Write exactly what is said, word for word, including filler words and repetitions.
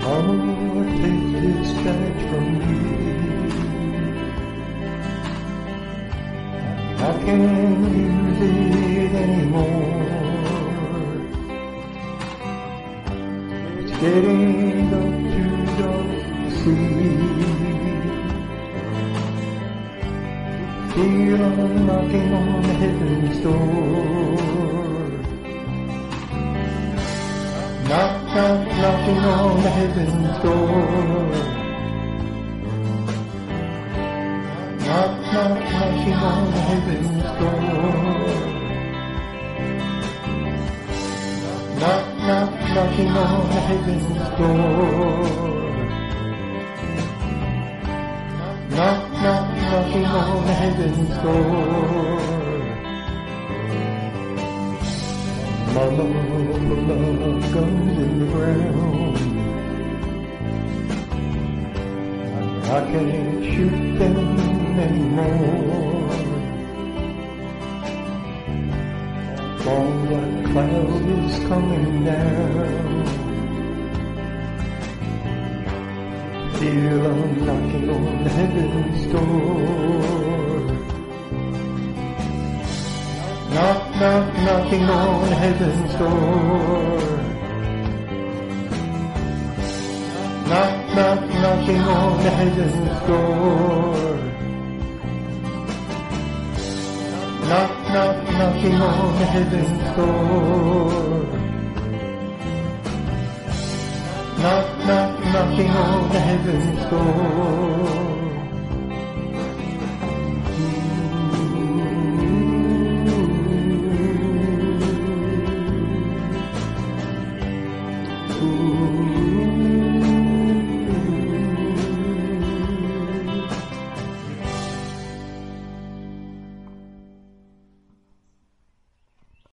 Mama, take this badge from me. I can't use it anymore. It's getting up too dark to see. Feel I'm knocking on heaven's door. Knock, knock, knocking on heaven's door. Knock, knock, knocking on heaven's door. Knock, knock, knocking on heaven's door. Knock, knock, knocking on heaven's door. Mama, love guns in the ground. I can't shoot them anymore. Long black cloud is coming down. Feel I'm knocking on heaven's door. Knock, knock, knocking on heaven's door. Knock, knock, knocking on heaven's door. Knock, knock, knocking on heaven's door. Knock, knock, knocking on heaven's door.